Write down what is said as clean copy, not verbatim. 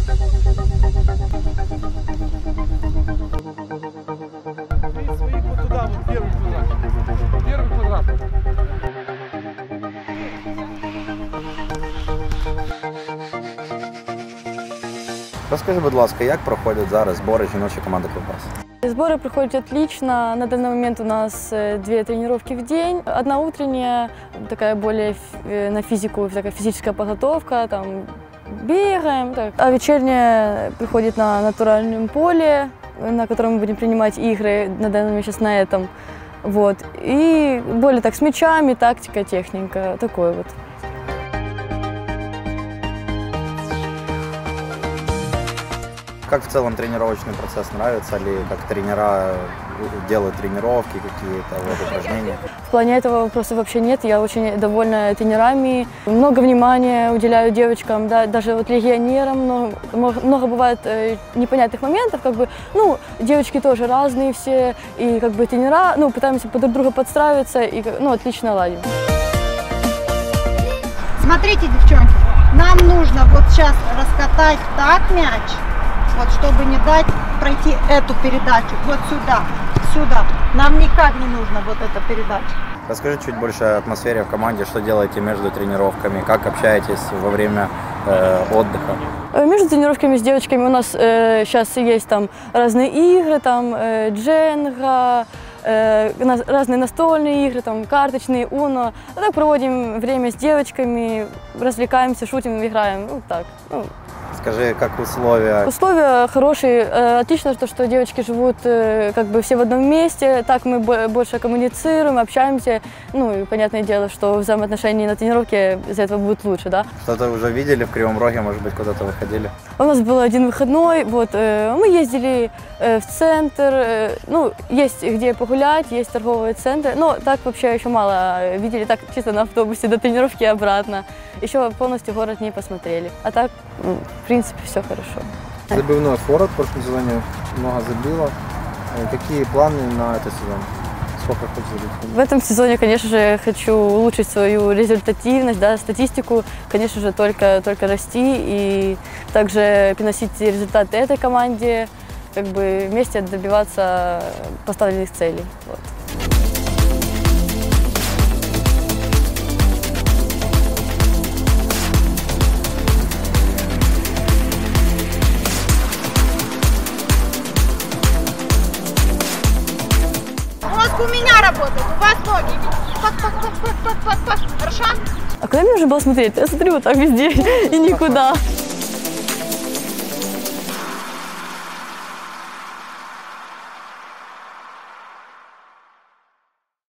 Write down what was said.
Туда, вот первый квадрат. Первый квадрат. Розкажи, будь ласка, як проходять зараз збори жіночої команди Кривбас? Сборы проходят отлично. На данный момент у нас 2 тренировки в день. Одна утренняя, такая более на физику, такая физическая подготовка, там бегаем. Так. А вечерняя приходит на натуральном поле, на котором мы будем принимать игры, на данный момент сейчас на этом. Вот. И более так с мячами, тактика, техника, такой вот. Как в целом тренировочный процесс? Нравится ли, как тренера делают тренировки, какие-то вот упражнения? В плане этого вопроса вообще нет. Я очень довольна тренерами. Много внимания уделяю девочкам, да, даже вот легионерам. Много бывает непонятных моментов. Как бы, ну, девочки тоже разные все. И как бы тренера, ну, пытаемся друг друга подстраиваться и, ну, отлично ладим. Смотрите, девчонки, нам нужно вот сейчас раскатать так мяч, вот, чтобы не дать пройти эту передачу, вот сюда, сюда. Нам никак не нужно вот эта передача. Расскажи чуть больше о атмосфере в команде, что делаете между тренировками, как общаетесь во время отдыха? Между тренировками с девочками у нас сейчас есть там разные игры, там дженга, разные настольные игры, там карточные, уно. А так проводим время с девочками, развлекаемся, шутим, играем. Вот так. Ну. Скажи, как условия? Условия хорошие. Отлично, что девочки живут как бы все в одном месте. Так мы больше коммуницируем, общаемся. Ну и понятное дело, что взаимоотношения на тренировке из-за этого будут лучше, да. Что-то уже видели в Кривом Роге, может быть, куда-то выходили? У нас был один выходной, вот, мы ездили в центр, ну, есть где погулять, есть торговые центры, но так вообще еще мало видели, так чисто на автобусе до тренировки и обратно. Еще полностью город не посмотрели, а так, в принципе, все хорошо. Забивной форвард в прошлом сезоне, много забила. Какие планы на этот сезон? Сколько хочешь забить? В этом сезоне, конечно же, хочу улучшить свою результативность, да, статистику, конечно же, только расти и также приносить результаты этой команде, как бы вместе добиваться поставленных целей. Вот. У меня работает, у вас ноги. Пак. Хорошо? А куда мне уже было смотреть? Я смотрю вот так везде и никуда.